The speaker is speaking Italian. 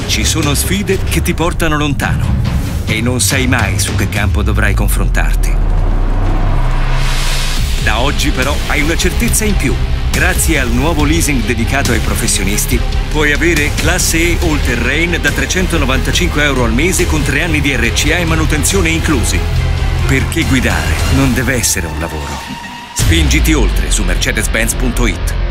Ci sono sfide che ti portano lontano e non sai mai su che campo dovrai confrontarti. Da oggi però hai una certezza in più. Grazie al nuovo leasing dedicato ai professionisti, puoi avere classe E all terrain da 395 euro al mese con 3 anni di RCA e manutenzione inclusi. Perché guidare non deve essere un lavoro. Spingiti oltre su mercedes-benz.it.